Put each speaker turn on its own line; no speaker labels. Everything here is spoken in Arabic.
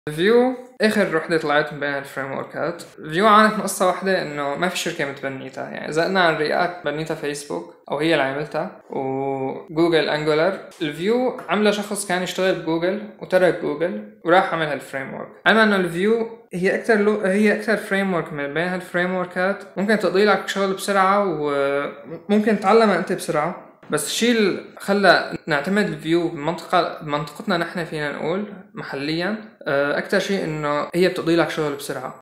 فيو اخر وحده طلعت من بين الفريم وركات. فيو عانت من قصه واحده، انه ما في شركه متبنيتها. يعني اذا قلنا عن رياكت بنيتها فيسبوك او هي اللي عملتها، وجوجل انجولار. الفيو عملها شخص كان يشتغل بجوجل وترك جوجل وراح عمل هالفريم ورك. علما انه الفيو هي اكثر فريم ورك من بين هالفريم وركات، ممكن تقضي لك شغل بسرعه وممكن تعلمها انت بسرعه. بس الشيء اللي خلى نعتمد الفيو بمنطقتنا نحن، فينا نقول محليا، اكثر شيء انه هي بتقضي لك شغل بسرعه.